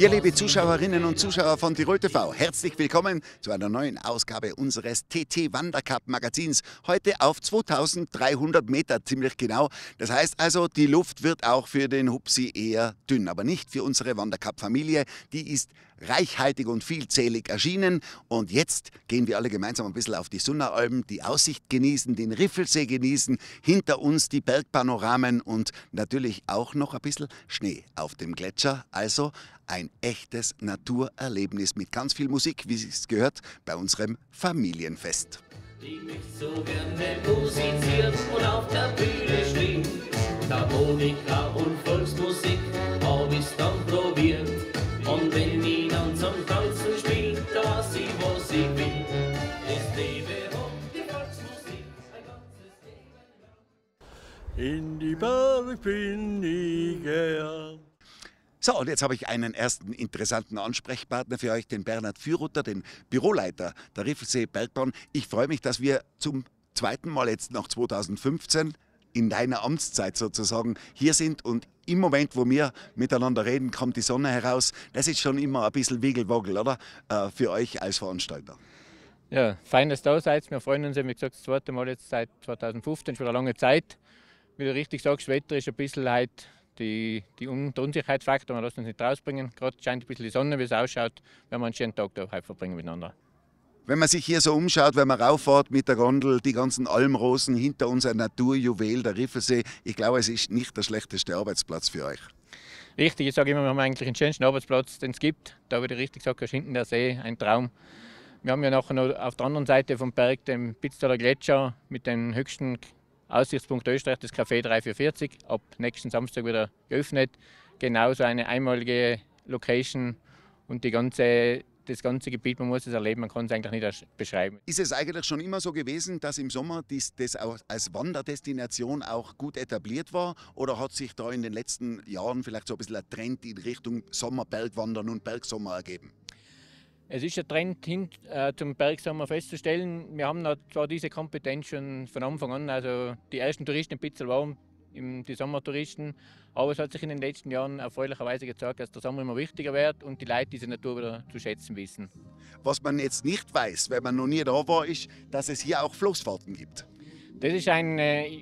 Ja, liebe Zuschauerinnen und Zuschauer von Tirol TV, herzlich willkommen zu einer neuen Ausgabe unseres TT Wandercup Magazins. Heute auf 2300 Meter, ziemlich genau. Das heißt also, die Luft wird auch für den Hupsi eher dünn, aber nicht für unsere Wandercup-Familie. Die ist reichhaltig und vielzählig erschienen. Und jetzt gehen wir alle gemeinsam ein bisschen auf die Sunnaualm, die Aussicht genießen, den Riffelsee genießen, hinter uns die Bergpanoramen und natürlich auch noch ein bisschen Schnee auf dem Gletscher. Also ein echtes Naturerlebnis mit ganz viel Musik, wie es gehört, bei unserem Familienfest. Die mich so gerne musiziert und auf der Bühne steht. Harmonika und Volksmusik hab ich's dann probiert. Und wenn niemand zum Tanzen spielt, da weiß ich, was ich will. Es lebe hoch die Volksmusik, ein ganzes Leben lang. In die Berg bin ich gern. So, und jetzt habe ich einen ersten interessanten Ansprechpartner für euch, den Bernhard Fürrutter, den Büroleiter der Riffelsee Bergbahn. Ich freue mich, dass wir zum zweiten Mal jetzt nach 2015 in deiner Amtszeit sozusagen hier sind und im Moment, wo wir miteinander reden, kommt die Sonne heraus. Das ist schon immer ein bisschen Wiegelwoggel, oder? Für euch als Veranstalter. Ja, fein, dass ihr da seid. Wir freuen uns, wie gesagt, das zweite Mal jetzt seit 2015, schon eine lange Zeit. Wie du richtig sagst, das Wetter ist ein bisschen halt der Unsicherheitsfaktor, wir lassen uns nicht rausbringen. Gerade scheint ein bisschen die Sonne, wie es ausschaut, wenn wir einen schönen Tag da heute verbringen miteinander. Wenn man sich hier so umschaut, wenn man rauffährt mit der Gondel, die ganzen Almrosen, hinter uns ein Naturjuwel, der Riffelsee, ich glaube, es ist nicht der schlechteste Arbeitsplatz für euch. Richtig, ich sage immer, wir haben eigentlich den schönsten Arbeitsplatz, den es gibt. Da, wie du richtig sagst, ist hinten der See, ein Traum. Wir haben ja nachher noch auf der anderen Seite vom Berg den Pitztaler Gletscher mit dem höchsten Aussichtspunkt Österreich, das Café 344, ab nächsten Samstag wieder geöffnet. Genauso eine einmalige Location und das ganze Gebiet, man muss es erleben, man kann es eigentlich nicht beschreiben. Ist es eigentlich schon immer so gewesen, dass im Sommer das auch als Wanderdestination auch gut etabliert war? Oder hat sich da in den letzten Jahren vielleicht so ein bisschen ein Trend in Richtung Sommerbergwandern und Bergsommer ergeben? Es ist ein Trend hin zum Bergsommer festzustellen. Wir haben zwar diese Kompetenz schon von Anfang an, also die ersten Touristen in Pitzl waren die Sommertouristen, aber es hat sich in den letzten Jahren erfreulicherweise gezeigt, dass der Sommer immer wichtiger wird und die Leute diese Natur wieder zu schätzen wissen. Was man jetzt nicht weiß, wenn man noch nie da war, ist, dass es hier auch Floßfahrten gibt. Das ist ein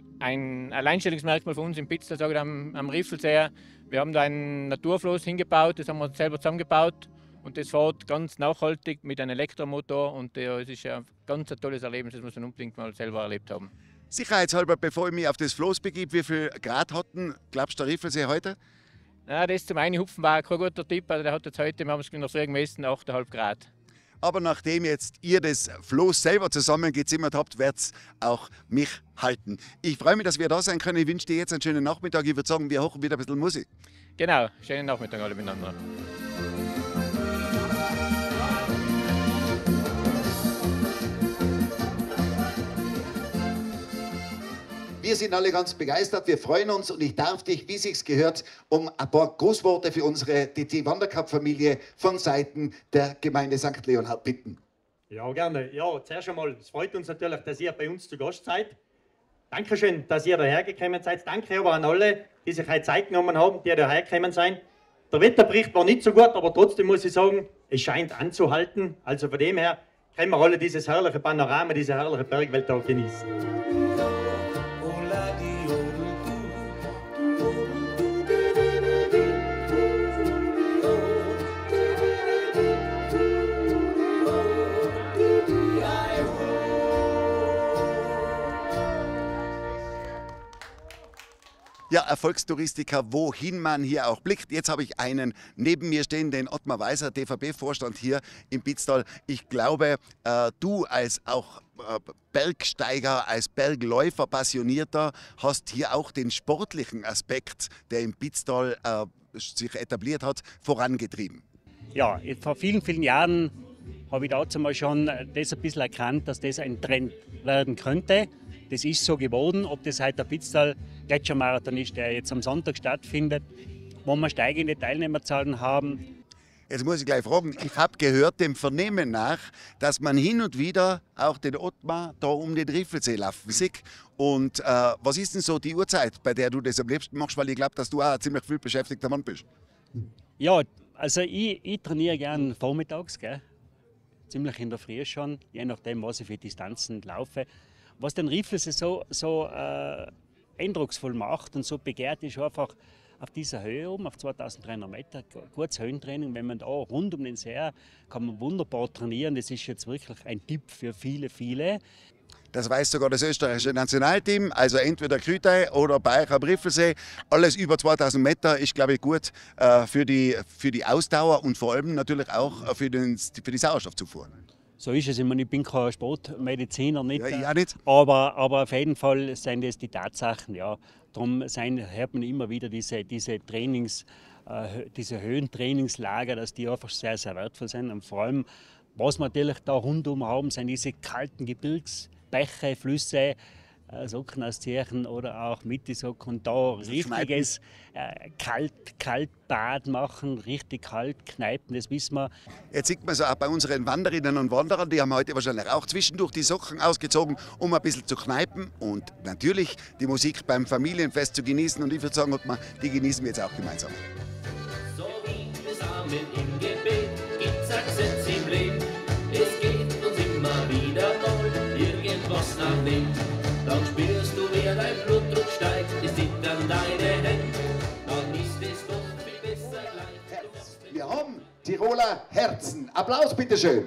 Alleinstellungsmerkmal von uns in Pitzl, sage ich, am Riffelsee. Wir haben da einen Naturfloß hingebaut, das haben wir selber zusammengebaut. Und das fährt ganz nachhaltig mit einem Elektromotor und es ist ein ganz tolles Erlebnis, das muss man unbedingt mal selber erlebt haben. Sicherheitshalber, bevor ich mich auf das Floß begebe, wie viel Grad hatten, glaubst du, der Riffelsee heute? Ja, das zum Einhupfen war kein guter Tipp, also der hat jetzt heute, wir haben es noch so gemessen, 8,5 Grad. Aber nachdem jetzt ihr das Floß selber zusammengezimmert habt, wird es auch mich halten. Ich freue mich, dass wir da sein können. Ich wünsche dir jetzt einen schönen Nachmittag. Ich würde sagen, wir hochen wieder ein bisschen Musik. Genau, schönen Nachmittag alle miteinander. Wir sind alle ganz begeistert, wir freuen uns und ich darf dich, wie sich's gehört, um ein paar Grußworte für unsere TT Wandercup-Familie von Seiten der Gemeinde St. Leonhard bitten. Ja, gerne. Ja, zuerst einmal, es freut uns natürlich, dass ihr bei uns zu Gast seid. Dankeschön, dass ihr daher gekommen seid. Danke aber an alle, die sich heute Zeit genommen haben, die daher gekommen sind. Der Wetterbericht war nicht so gut, aber trotzdem muss ich sagen, es scheint anzuhalten. Also von dem her können wir alle dieses herrliche Panorama, diese herrliche Bergwelt auch genießen. Ja, Erfolgstouristiker, wohin man hier auch blickt. Jetzt habe ich einen neben mir stehen, den Ottmar Weiser, DVB-Vorstand hier im Pitztal. Ich glaube, du als auch Bergsteiger, als Bergläufer, Passionierter, hast hier auch den sportlichen Aspekt, der im Pitztal sich etabliert hat, vorangetrieben. Ja, vor vielen, vielen Jahren habe ich dazu mal schon das ein bisschen erkannt, dass das ein Trend werden könnte. Das ist so geworden, ob das heute der Pitztal Gletschermarathon ist, der jetzt am Sonntag stattfindet, wo wir steigende Teilnehmerzahlen haben. Jetzt muss ich gleich fragen, ich habe gehört, dem Vernehmen nach, dass man hin und wieder auch den Ottmar da um den Riffelsee laufen sieht. Und was ist denn so die Uhrzeit, bei der du das am liebsten machst? Weil ich glaube, dass du auch ein ziemlich viel beschäftigter Mann bist. Ja, Also ich trainiere gerne vormittags, gell? Ziemlich in der Früh schon, je nachdem, was ich für Distanzen laufe. Was den Riffelsee so eindrucksvoll macht und so begehrt, ist einfach auf dieser Höhe oben, auf 2300 Meter, gutes Höhentraining. Wenn man da rund um den See kann man wunderbar trainieren. Das ist jetzt wirklich ein Tipp für viele. Das weiß sogar das österreichische Nationalteam, also entweder Grütei oder bei euch am Riffelsee. Alles über 2000 Meter ist, glaube ich, gut für die Ausdauer und vor allem natürlich auch für die Sauerstoffzufuhr. So ist es. Ich meine, ich bin kein Sportmediziner, nicht, Ja, ich auch nicht. aber auf jeden Fall sind das die Tatsachen. Ja. Darum hört man immer wieder diese Höhentrainingslager, dass die einfach sehr, sehr wertvoll sind. Und vor allem, was wir natürlich da rundum haben, sind diese kalten Gebirgsbäche, Flüsse, Socken aus Zirchen oder auch Mittisocken und da richtiges Kaltbad machen, richtig kalt kneipen, das wissen wir. Jetzt sieht man so auch bei unseren Wanderinnen und Wanderern, die haben heute wahrscheinlich auch zwischendurch die Socken ausgezogen, um ein bisschen zu kneipen und natürlich die Musik beim Familienfest zu genießen. Und ich würde sagen, die genießen wir jetzt auch gemeinsam. So wie wir zusammen im Gebet gibt's Akzent im Leben. Es geht uns immer wieder mal irgendwas nach dem. Dann spürst du, wie dein Blutdruck steigt, es zittern deine Hände. Dann ist es doch viel besser gleich. Wir haben Tiroler Herzen. Applaus bitteschön.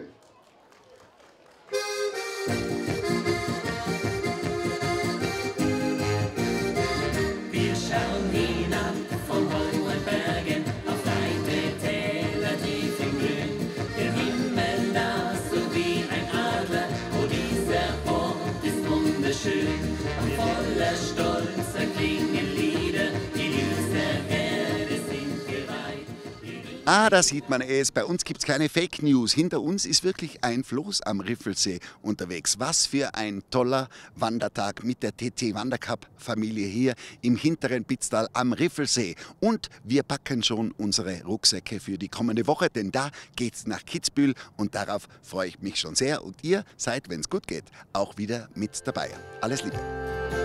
Wir schauen hinab von hohen Bergen auf weite Täler tief im Grün. Der Himmel nah so wie ein Adler, oh dieser Ort ist wunderschön. Und voller Stolz erklingen Lieder, die dieser Erde sind geweiht. Ah, da sieht man es. Bei uns gibt es keine Fake News. Hinter uns ist wirklich ein Floß am Riffelsee unterwegs. Was für ein toller Wandertag mit der TT Wandercup-Familie hier im hinteren Pitztal am Riffelsee. Und wir packen schon unsere Rucksäcke für die kommende Woche, denn da geht's nach Kitzbühel und darauf freue ich mich schon sehr. Und ihr seid, wenn es gut geht, auch wieder mit dabei. Alles Liebe.